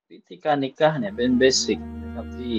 วิธีการนิกะห์เนี่ยเป็นเบสิกนะครับที่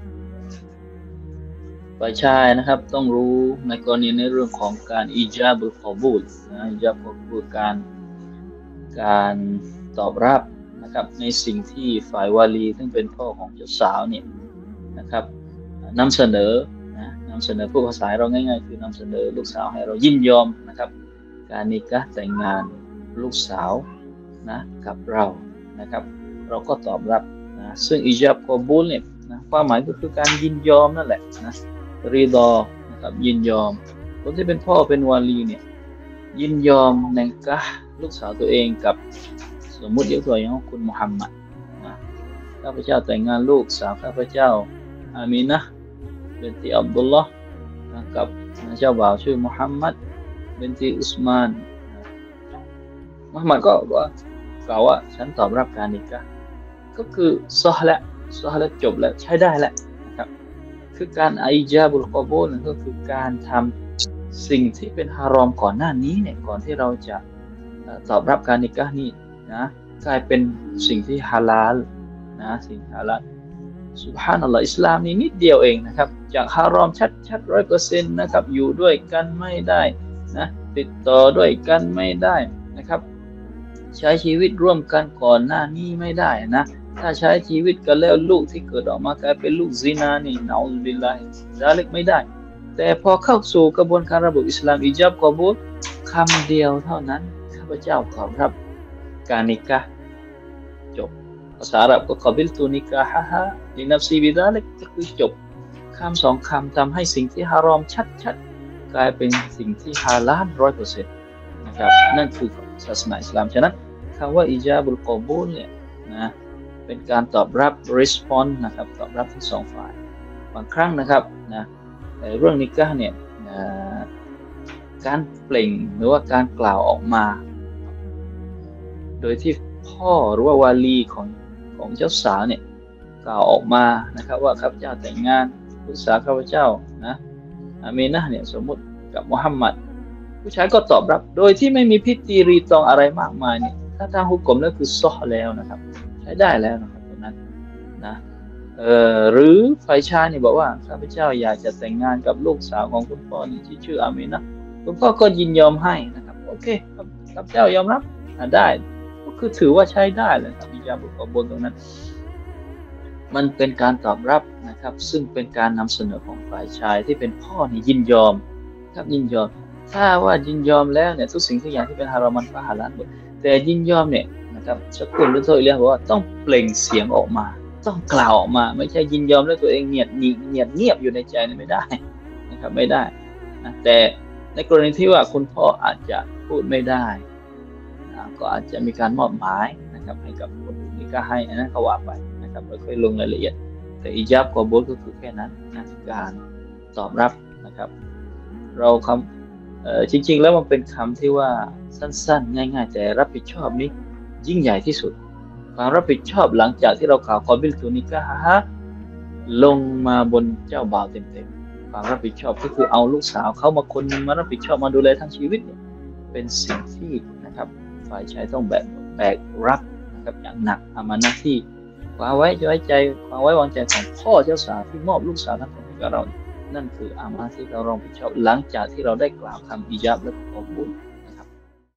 ฝ่ายชายนะครับต้องรู้ในกรณีในเรื่องของการอิจาบุลกอบูลนะอิจาบุลกอบูลการตอบรับนะครับในสิ่งที่ฝ่ายวาลีซึ่งเป็นพ่อของเจ้าสาวเนี่ยนะครับนำเสนอนำเสนอผู้ภาษาเราง่ายๆคือนำเสนอลูกสาวให้เรายินยอมนะครับการนิกะห์แต่งงานลูกสาวนะกับเรานะครับเราก็ตอบรับนะซึ่งอิจาบกอบูลเนี่ยนะความหมายก็คือการยินยอมนั่นแหละนะรีดอนะครับยินยอมคนที่เป็นพ่อเป็นวาลีเนี่ยยินยอมในกะห์ลูกสาวตัวเองกับสมมุติยกตัวอย่างคุณมุฮัมมัดนะข้าพเจ้าแต่งงานลูกสาวข้าพเจ้าอามีนะห์บินติอับดุลลอฮ์กับเจ้าบ่าวชื่อมุฮัมมัดบินติอุสมานมุฮัมมัดก็กล่าวว่าฉันตอบรับการนิกะห์ก็คือซอฮ์และจบแล้วใช้ได้แล้วนะครับคือการอิจาบุลกอบูลก็คือการทำสิ่งที่เป็นฮารอมก่อนหน้านี้เนี่ยก่อนที่เราจะตอบรับการนิกะห์นี้นะกลายเป็นสิ่งที่ฮาลาลนะสิ่งฮาลาลซุบฮานัลลอฮ์อิสลามนี่นิดเดียวเองนะครับจากฮารอมชัด 100% นะครับอยู่ด้วยกันไม่ได้นะติดต่อด้วยกันไม่ได้นะครับใช้ชีวิตร่วมกันก่อนหน้านี้ไม่ได้นะถ้าใช้ชีวิตกันแล้วลูกที่เกิดออกมากลายเป็นลูกซินานี่นะอูซบิลลาฮิซาลิกไม่ได้แต่พอเข้าสู่กระบวนการระบบอิสลามอิญาบกอบูลคำเดียวเท่านั้นข้าพเจ้าตอบรับการนิกะห์จบภาษาอาหรับก็กอบิลตุนิกะฮะฮะลินัฟซีบิซาลิกก็คือจบคำสองคำทำให้สิ่งที่ฮารอมชัดกลายเป็นสิ่งที่ฮาลาล 100% นะครับนั่นคือศาสนาอิสลามฉะนั้นคำว่าอิญาบุลกอบูลเนี่ยนะเป็นการตอบรับ response นะครับตอบรับทั้งสองฝ่ายบางครั้งนะครับนะเรื่องนิกะห์เนี่ยการเปล่งหรือว่าการกล่าวออกมาโดยที่พ่อหรือว่าวาลีของเจ้าสาวเนี่ยกล่าวออกมานะครับว่าข้าพเจ้าแต่งงานลูกสาวข้าพเจ้านะอามีนะห์เนี่ยสมมุติกับมุฮัมมัดผู้ชายก็ตอบรับโดยที่ไม่มีพิธีรีตองอะไรมากมายเนี่ยถ้าทางฮุกมแล้วคือซอฮ์แล้วนะครับใช้ได้แล้วนะครับตรงนั้นนะหรือฝ่ายชายเนี่ยบอกว่าข้าพเจ้าอยากจะแต่งงานกับลูกสาวของคุณพ่อนี่ที่ชื่ออามีนะห์คุณพ่อก็ยินยอมให้นะครับโอเคข้าพเจ้ายอมรับได้ก็คือถือว่าใช้ได้เลยครับอิญาบุลกอบูลตรงนั้นมันเป็นการตอบรับนะครับซึ่งเป็นการนำเสนอของฝ่ายชายที่เป็นพ่อนี่ยินยอมครับยินยอมถ้าว่ายินยอมแล้วเนี่ยทุกสิ่งทุกอย่างที่เป็นฮารอมมันก็ฮาลาลหมดแต่ยินยอมเนี่ยนะครับชักกุลหรือโทษเรียกว่าต้องเปล่งเสียงออกมาต้องกล่าวออกมาไม่ใช่ยินยอมแล้วตัวเองเงียบอยู่ในใจนี่ไม่ได้นะครับไม่ได้นะแต่ในกรณีที่ว่าคุณพ่ออาจจะพูดไม่ได้นะก็อาจจะมีการมอบหมายนะครับให้กับคนอื่นนี่ก็ให้อันนั้นก็ว่าไปนะครับไม่ค่อยลงรายละเอียดแต่อิญาบกอบูลก็คือแค่นั้นนะการตอบรับนะครับเราจริงๆแล้วมันเป็นคำที่ว่าสั้นๆง่ายๆแต่รับผิดชอบนี้ยิ่งใหญ่ที่สุดความรับผิดชอบหลังจากที่เรากล่าวกอบิลตุนิกะฮะลงมาบนเจ้าบ่าวเต็มๆความรับผิดชอบก็คือเอาลูกสาวเขามาคนนึงมารับผิดชอบมาดูแลทั้งชีวิตเนี่ยเป็นสิ่งที่นะครับฝ่ายชายต้องแบกรับนะครับอย่างหนักอามานะห์ที่ความไว้ใจความไว้วางใจของพ่อเจ้าสาวที่มอบลูกสาวทั้งคนให้กับเรานั่นคืออามานะห์ที่เราต้องรับผิดชอบหลังจากที่เราได้กล่าวคำอิญาบและกอบูล